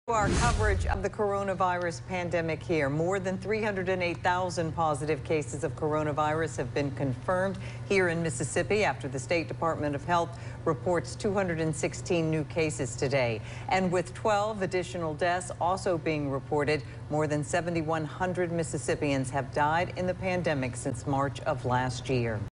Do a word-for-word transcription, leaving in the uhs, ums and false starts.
Our coverage of the coronavirus pandemic here. More than three hundred eight thousand positive cases of coronavirus have been confirmed here in Mississippi after the State Department of Health reports two hundred sixteen new cases today. And with twelve additional deaths also being reported, more than seven thousand one hundred Mississippians have died in the pandemic since March of last year.